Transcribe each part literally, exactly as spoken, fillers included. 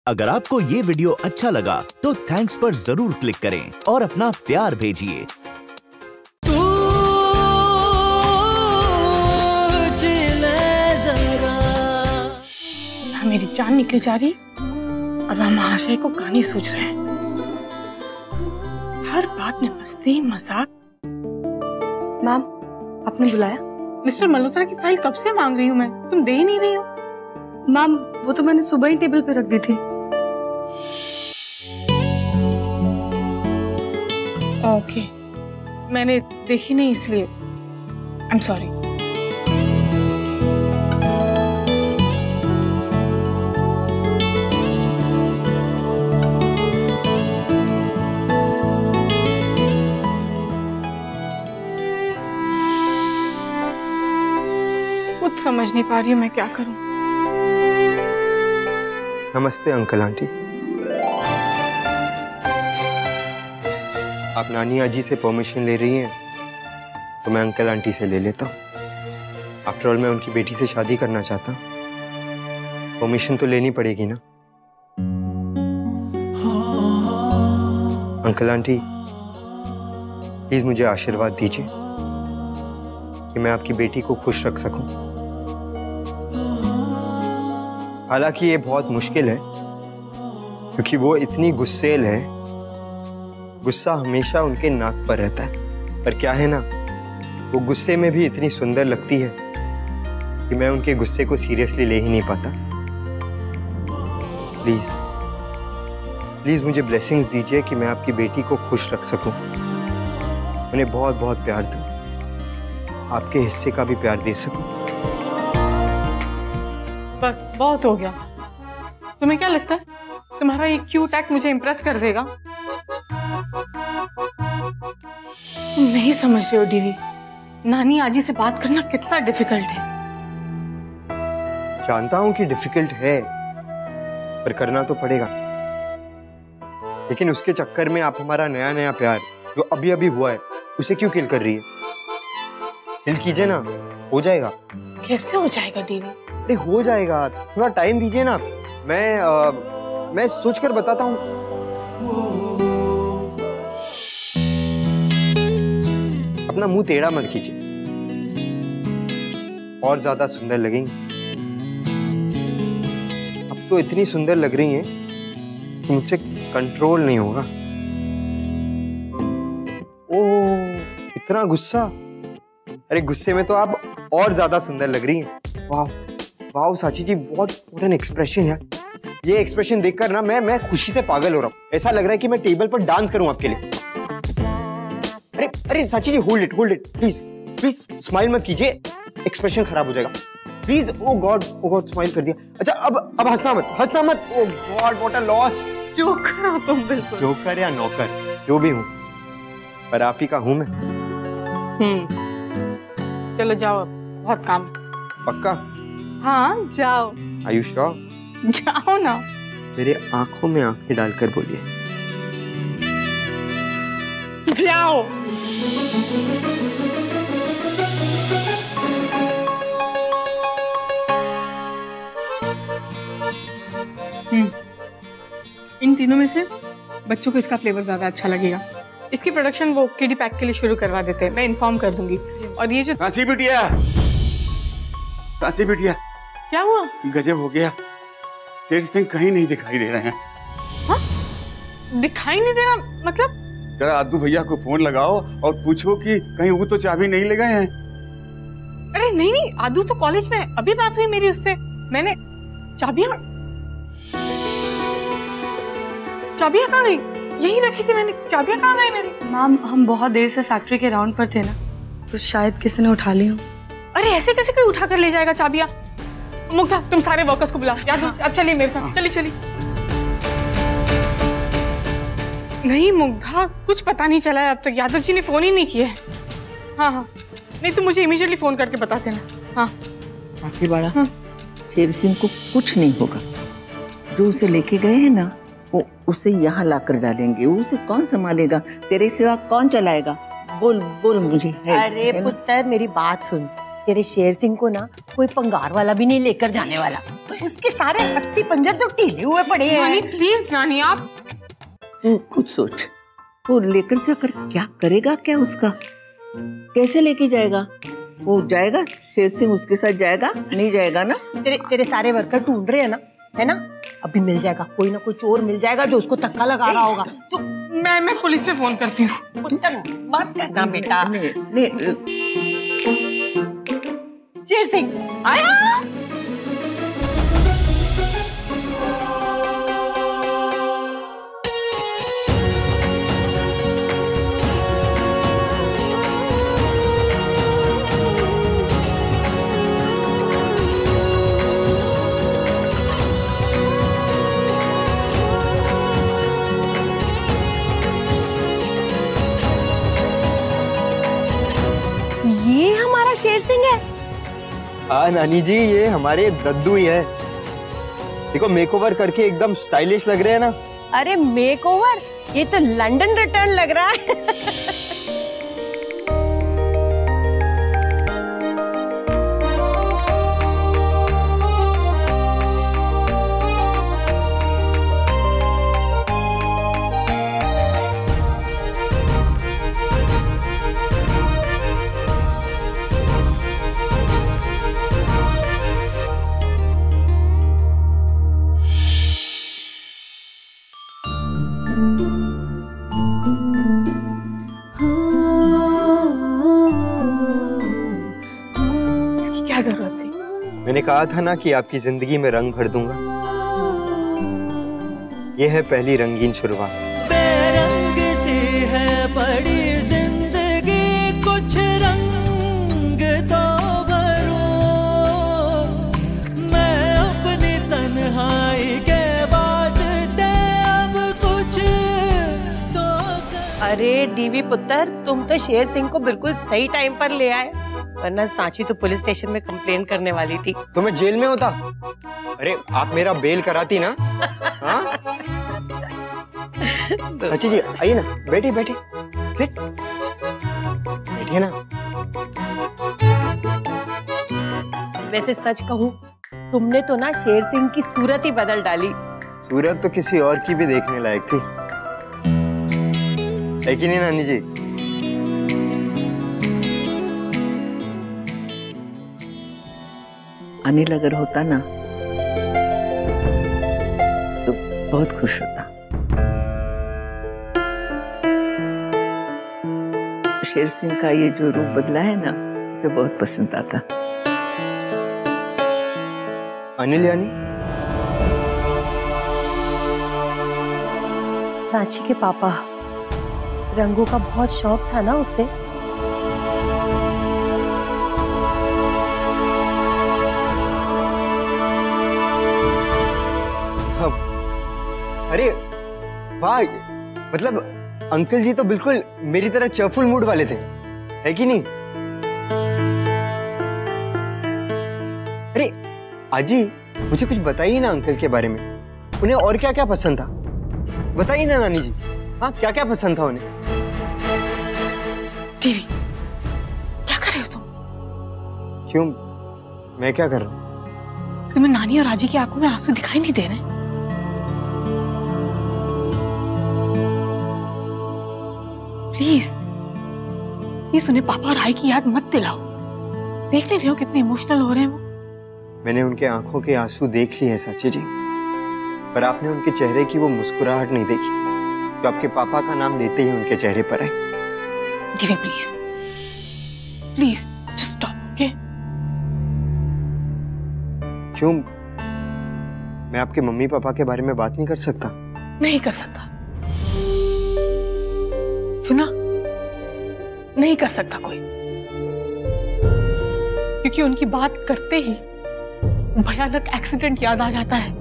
अगर आपको ये वीडियो अच्छा लगा तो थैंक्स पर जरूर क्लिक करें और अपना प्यार भेजिए। मेरी जान निकली जा रही और वह महाशय को कहानी सूझ रहे हैं। हर बात में मस्ती मजाक। मैम, आपने बुलाया? मिस्टर मल्होत्रा की फाइल कब से मांग रही हूँ मैं, तुम दे ही नहीं रही हो। मैम, वो तो मैंने सुबह ही टेबल पे रख दी थी। ओके, मैंने देखी नहीं इसलिए आई एम सॉरी। कुछ समझ नहीं पा रही हूँ मैं क्या करूँ। नमस्ते अंकल आंटी। आप नानी आजी से परमिशन ले रही हैं तो मैं अंकल आंटी से ले लेता हूँ। आफ्टर ऑल मैं उनकी बेटी से शादी करना चाहता हूँ, परमिशन तो लेनी पड़ेगी ना। अंकल आंटी प्लीज मुझे आशीर्वाद दीजिए कि मैं आपकी बेटी को खुश रख सकूं। हालांकि ये बहुत मुश्किल है क्योंकि वो इतनी गुस्सेल है, गुस्सा हमेशा उनके नाक पर रहता है। पर क्या है ना, वो गुस्से में भी इतनी सुंदर लगती है कि मैं उनके गुस्से को सीरियसली ले ही नहीं पाता। प्लीज प्लीज मुझे ब्लेसिंग्स दीजिए कि मैं आपकी बेटी को खुश रख सकूं, उन्हें बहुत बहुत प्यार दूं, आपके हिस्से का भी प्यार दे सकूं। बस बहुत हो गया। तुम्हें क्या लगता है तुम्हारा ये क्यूट एक्ट मुझे इम्प्रेस कर देगा? तुम नहीं समझ रहे हो दीदी, नानी आजी से बात करना कितना डिफिकल्ट है। जानता हूं कि डिफिकल्ट है, पर करना तो पड़ेगा। लेकिन उसके चक्कर में आप हमारा नया नया प्यार जो अभी अभी हुआ है उसे क्यों किल कर रही है? किल कीजिए ना, हो जाएगा। कैसे हो जाएगा दीदी? अरे हो जाएगा, थोड़ा टाइम दीजिए ना। मैं आ, मैं सोच कर बताता हूँ। अपना मुंह टेढ़ा मत कीजिए, और ज्यादा सुंदर लगेंगी। अब तो इतनी सुंदर लग रही हैं कि मुझसे कंट्रोल नहीं होगा। ओह, इतना गुस्सा! अरे गुस्से में तो आप और ज्यादा सुंदर लग रही हैं। वाह वाह Sachi ji, what what an expression यार। ये एक्सप्रेशन देखकर ना मैं मैं खुशी से पागल हो रहा हूँ। ऐसा लग रहा है कि मैं टेबल पर डांस करूं आपके लिए। अरे अरे Sachi ji, hold it hold it please please, smile मत कीजिए, एक्सप्रेशन खराब हो जाएगा please. Oh God oh God, smile कर दिया। अच्छा अब अब हंसना मत, हंसना मत। Oh God what a loss. Joker हो तुम बिल्कुल। जोकर या नौकर जो भी हूँ, पर आप ही का हूं मैं। हम्म चलो जाओ, अब बहुत काम। पक्का? हाँ जाओ। Are you sure? जाओ ना। मेरे आंखों में आंखें डालकर बोलिए। जाओ। हम्म इन तीनों में से बच्चों को इसका फ्लेवर ज्यादा अच्छा लगेगा। इसकी प्रोडक्शन वो किडी पैक के लिए शुरू करवा देते हैं, मैं इन्फॉर्म कर दूंगी। और ये जो कांची बिटिया, कांची बिटिया, क्या हुआ? गजब हो गया, शेर सिंह कहीं नहीं दिखाई दे रहे हैं। हाँ? दिखाई नहीं दे रहा मतलब? जरा आदू भैया को फोन लगाओ और पूछो कि कहीं वो तो चाबी नहीं ले गए हैं। अरे नहीं नहीं, आदू तो कॉलेज में है, अभी बात हुई मेरी उससे। मैंने चाबियां चाबियां कहाँ गई? यही रखी थी मैंने, चाबियां कहाँ गई मेरी? मैम, हम बहुत देर से फैक्ट्री के राउंड पर थे ना, तो शायद किसी ने उठा ली हो। अरे ऐसे कैसे कोई उठा कर ले जाएगा चाबियां? मुग्धा, तुम सारे वर्कर्स को बुलाओ। याद अब चलिए मेरे साथ, चलिए चलिए। नहीं मुग्धा, कुछ पता नहीं चला है अब तक, यादव जी ने फोन ही नहीं किया है। हाँ हाँ, नहीं तो मुझे इमीडिएटली फोन करके बता देना। हाँ आखिर बड़ा हाँ। शेर सिंह को कुछ नहीं होगा, जो उसे लेके गए हैं ना वो उसे यहाँ लाकर डालेंगे। उसे कौन संभालेगा? तेरे सिवा कौन चलाएगा? बोल बोल मुझे है, अरे है पुत्र, मेरी बात सुन। तेरे शेर सिंह को ना कोई पंगार वाला भी नहीं लेकर जाने वाला। उसके सारे अस्थि पंजर तो ढीले हुए पड़े हैं। नानी प्लीज, नानी आप तू खुद सोच, वो लेकर जाकर क्या करेगा, क्या उसका कैसे लेके जाएगा? वो जाएगा, शेर सिंह उसके साथ जाएगा? नहीं जाएगा ना। तेरे तेरे सारे वर्कर ढूंढ रहे हैं ना, है ना? अभी मिल जाएगा, कोई ना कोई चोर मिल जाएगा जो उसको धक्का लगा रहा होगा। तो मैं मैं पुलिस में फोन करती हूँ। पुत्र मत करना बेटा। नहीं, नहीं, शेर सिंह आया। ये हमारा शेर सिंह है। हाँ नानी जी, ये हमारे दद्दू ही है। देखो मेकओवर करके एकदम स्टाइलिश लग रहे हैं ना। अरे मेकओवर, ये तो लंदन रिटर्न लग रहा है। क्या जरूरत थी? मैंने कहा था ना कि आपकी जिंदगी में रंग भर दूंगा। ये है पहली रंगीन शुरुआत। बेरंग सी है बड़ी जिंदगी, कुछ रंग तो भरो। मैं अपनी तन्हाई के वास्ते अब कुछ तो कर... अरे डीवी पुत्र, तुम तो शेर सिंह को बिल्कुल सही टाइम पर ले आए, वरना सांची तो पुलिस स्टेशन में कंप्लेन करने वाली थी। तो मैं जेल में होता। अरे आप मेरा बेल कराती ना। हाँ सांची जी आइए ना, बैठिए बैठिए, सिट, बैठिए ना। वैसे सच कहूँ, तुमने तो ना शेर सिंह की सूरत ही बदल डाली। सूरत तो किसी और की भी देखने लायक थी, है कि नहीं नानी जी? अनिल अगर होता ना तो बहुत खुश होता। शेर सिंह का ये जो रूप बदला है ना, उसे बहुत पसंद आता। अनिल यानी? सांची के पापा, रंगों का बहुत शौक था ना उसे। अरे वाह, मतलब अंकल जी तो बिल्कुल मेरी तरह चर्फुल मूड वाले थे, है कि नहीं? अरे आजी, मुझे कुछ बताइए ना अंकल के बारे में। उन्हें और क्या क्या पसंद था, बताइए ना नानी जी। हाँ, क्या क्या पसंद था उन्हें? टीवी। क्या कर रहे हो तुम? क्यों, मैं क्या कर रहा हूँ? तुम्हें नानी और आजी की आंखों में आंसू दिखाई नहीं दे रहे? प्लीज प्लीज उन्हें पापा और आई की याद मत दिलाओ। देख नहीं रहे हो कितने इमोशनल हो रहे हैं वो? मैंने उनके आंखों के आंसू देख लिए हैं सांची जी, पर आपने उनके चेहरे की वो मुस्कुराहट नहीं देखी जो आपके पापा का नाम लेते ही उनके चेहरे पर आई। Divya please please just stop, okay? क्यों, मैं आपके मम्मी पापा के बारे में बात नहीं कर सकता? नहीं कर सकता, सुना? नहीं कर सकता कोई, क्योंकि उनकी बात करते ही भयानक एक्सीडेंट याद आ जाता है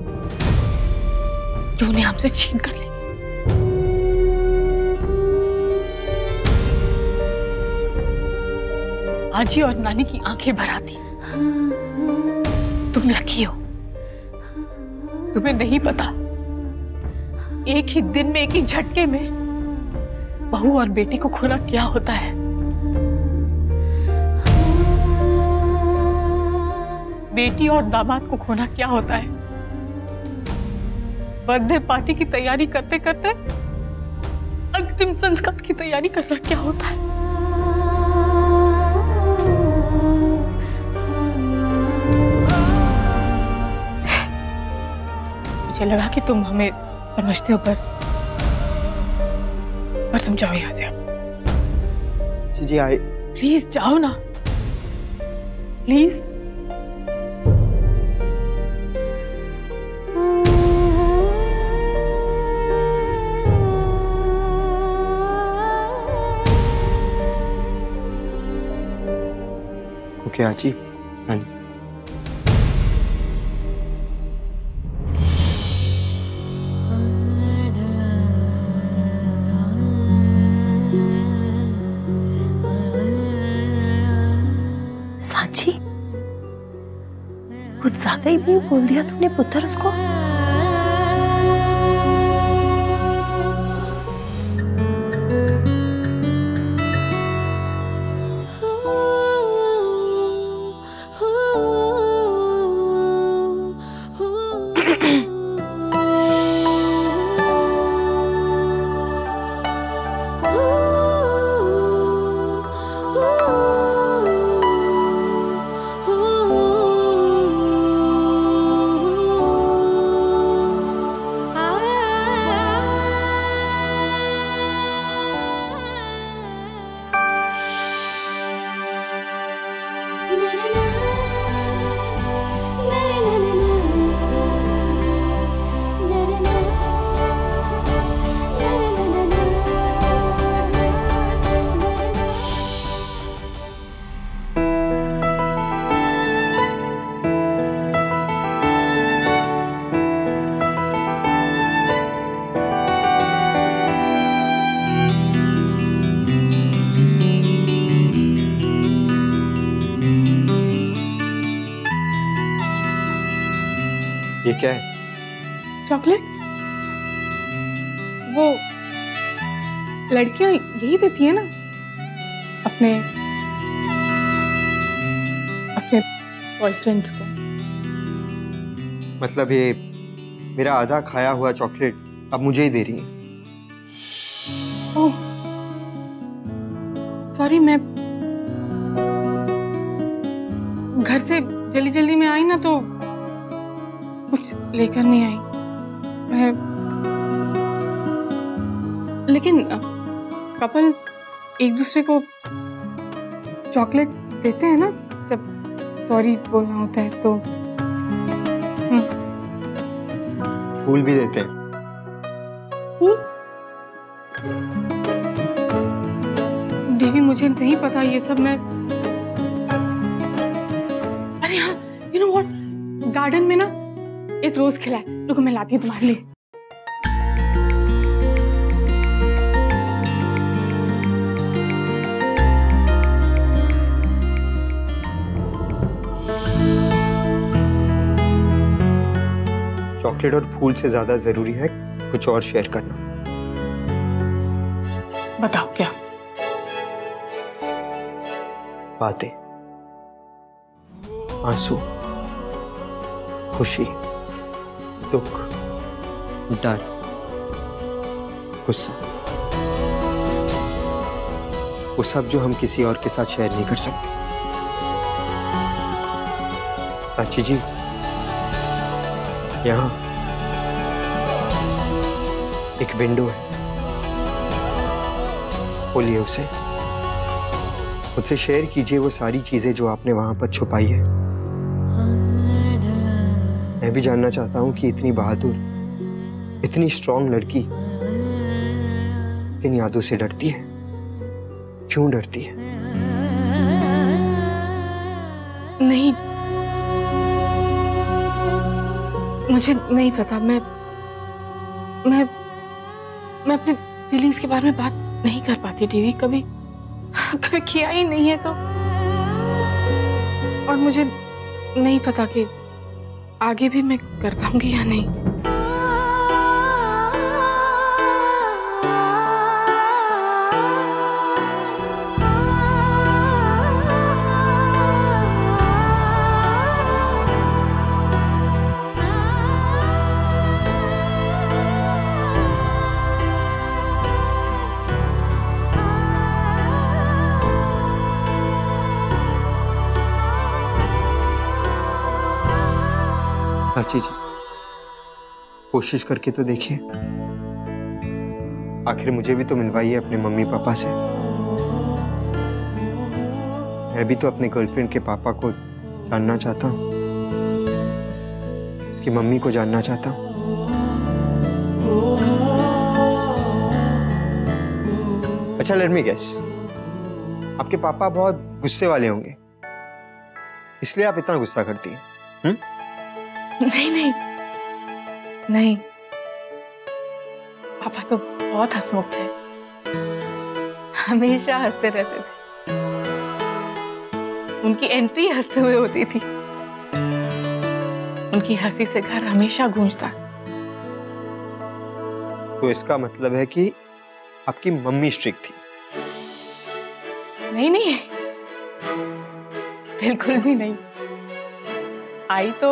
जो उन्हें हमसे छीन कर लेगी। आजी और नानी की आंखें भर आती। तुम लकी हो, तुम्हें नहीं पता एक ही दिन में, एक ही झटके में बहू और बेटी को खोना क्या होता है। बेटी और दामाद को खोना क्या होता है। बर्थडे पार्टी की तैयारी करते करते अंतिम संस्कार की तैयारी करना क्या होता है। मुझे लगा कि तुम हमें समझते हो, पर पर तुम जाओ यहाँ से अब। जी आई प्लीज जाओ ना, प्लीज। ओके आची, हाँ जी। सांची, कुछ ज्यादा ही भी बोल दिया तुमने पुत्र उसको। ये क्या है? चॉकलेट? वो लड़कियां यही देती है ना अपने अपने बॉयफ्रेंड्स को। मतलब ये मेरा आधा खाया हुआ चॉकलेट अब मुझे ही दे रही है? ओह सॉरी, मैं घर से जल्दी जल्दी में आई ना तो कुछ लेकर नहीं आई मैं। लेकिन कपल एक दूसरे को चॉकलेट देते हैं ना जब सॉरी बोलना होता है तो। फूल भी देते हैं। फूल? देवी मुझे नहीं पता ये सब। मैं अरे हाँ, यू नो व्हाट, गार्डन में ना एक रोज खिला है, रुको मैं लाती हूँ तुम्हारे लिए। चॉकलेट और फूल से ज्यादा जरूरी है कुछ और शेयर करना। बताओ क्या? बातें, आंसू, खुशी, दुख, डर, गुस्सा, वो सब जो हम किसी और के साथ शेयर नहीं कर सकते। साची जी, यहाँ एक विंडो है, खोलिए उसे, मुझसे शेयर कीजिए वो सारी चीजें जो आपने वहां पर छुपाई है। मैं भी जानना चाहता हूं कि इतनी बहादुर, इतनी स्ट्रांग लड़की किन यादों से डरती है, क्यों डरती है? नहीं, मुझे नहीं पता। मैं मैं मैं अपने फीलिंग्स के बारे में बात नहीं कर पाती देवी, कभी कभी किया ही नहीं है तो। और मुझे नहीं पता कि आगे भी मैं कर पाऊंगी या नहीं। साची जी, कोशिश करके तो देखिए, आखिर मुझे भी तो मिलवाइए अपने मम्मी पापा से। मैं भी तो अपने गर्लफ्रेंड के पापा को जानना चाहता हूँ, उसकी मम्मी को जानना चाहता हूँ। अच्छा, लेट मी गेस, आपके पापा बहुत गुस्से वाले होंगे, इसलिए आप इतना गुस्सा करती हैं। हम्म? नहीं नहीं नहीं, पापा तो बहुत हंसमुख थे, हमेशा हंसते रहते थे। उनकी एंट्री हंसते हुए होती थी, उनकी हंसी से घर हमेशा गूंजता। तो इसका मतलब है कि आपकी मम्मी स्ट्रिक्ट थी? नहीं नहीं, बिल्कुल भी नहीं। आई तो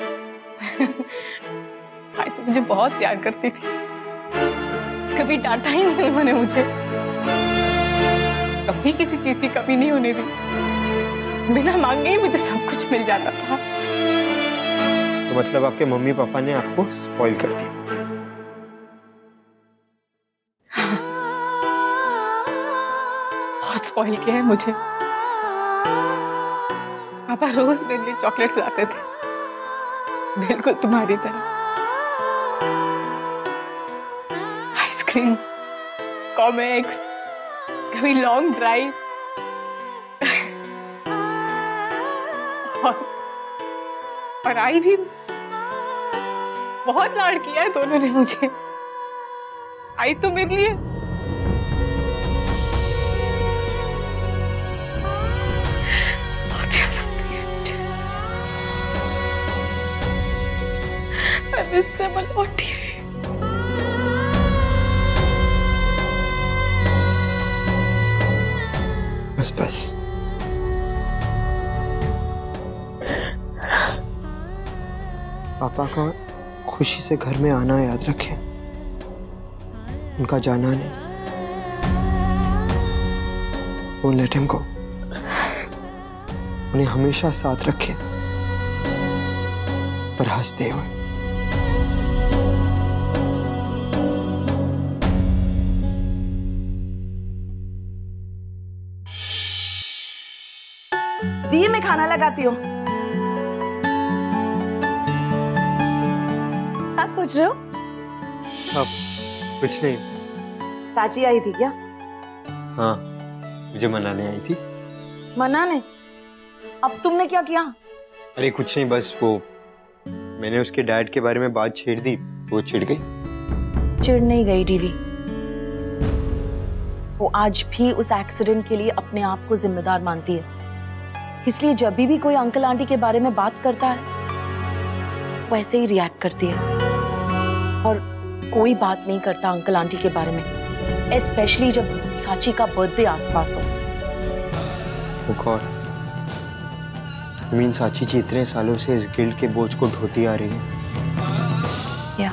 आई तो मुझे बहुत प्यार करती थी, कभी डांटा ही नहीं उन्होंने मुझे, कभी किसी चीज की कमी नहीं होने दी, बिना मांगे ही मुझे सब कुछ मिल जाता था। तो मतलब आपके मम्मी पापा ने आपको स्पॉइल कर दिया? बहुत स्पॉइल किया है मुझे। पापा रोज मेरे लिए चॉकलेट्स लाते थे, बिल्कुल तुम्हारी तरह। आइसक्रीम्स, कॉमिक्स, कभी लॉन्ग ड्राइव, और, और आई भी बहुत लाड किया है दोनों ने मुझे। आई तो मेरे लिए बहुत याद आती है मुझे। मैं इससे लौटी हुई। बस बस, पापा का खुशी से घर में आना याद रखें, उनका जाना नहीं। Don't let him go. उन्हें हमेशा साथ रखें, पर हंसते हुए। दी मैं खाना लगाती हूँ। क्या सोच रहे हो? अब कुछ नहीं। साची आई थी क्या? हाँ, मुझे मनाने आई थी। मनाने? अब तुमने क्या किया? अरे कुछ नहीं, बस वो मैंने उसके डैड के बारे में बात छेड़ दी, वो चिढ़ गई। चिढ़ नहीं गई टीवी, वो आज भी उस एक्सीडेंट के लिए अपने आप को जिम्मेदार मानती है। इसलिए जब भी, भी कोई अंकल आंटी के बारे में बात करता है वो ऐसे ही रिएक्ट करती है, और कोई बात नहीं करता अंकल आंटी के बारे में, स्पेशली जब साची का बर्थडे आसपास हो। वो कौन? मीन साची जी इतने सालों से इस गिल्ड के बोझ को ढोती आ रही है। या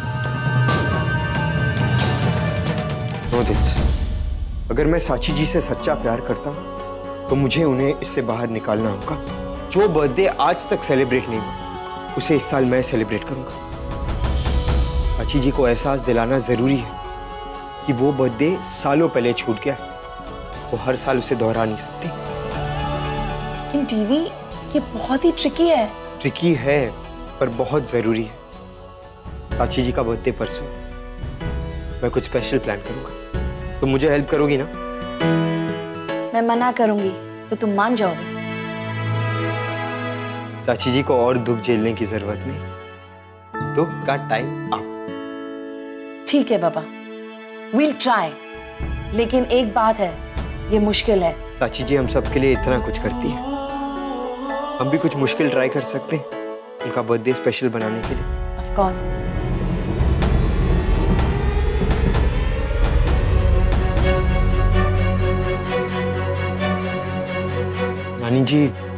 नो दिल्स, अगर मैं साची जी से सच्चा प्यार करता हूँ तो मुझे उन्हें इससे बाहर निकालना होगा। जो बर्थडे आज तक सेलिब्रेट नहीं हुआ उसे इस साल मैं सेलिब्रेट करूंगा। साची जी को एहसास दिलाना जरूरी है कि वो बर्थडे सालों पहले छूट गया, वो हर साल उसे दोहरा नहीं सकती। इन टीवी ये बहुत ही ट्रिकी है। ट्रिकी है पर बहुत जरूरी है। साची जी का बर्थडे परसों, मैं कुछ स्पेशल प्लान करूंगा, तुम मुझे हेल्प करोगी ना? मैं मना करूंगी तो तुम मान जाओगे? साची जी को और दुख झेलने की जरूरत नहीं, दुख का टाइम अब। ठीक है बाबा, we'll try, लेकिन एक बात है, ये मुश्किल है। साची जी हम सबके लिए इतना कुछ करती है, हम भी कुछ मुश्किल ट्राई कर सकते हैं उनका बर्थडे स्पेशल बनाने के लिए। Of course. नानी जी,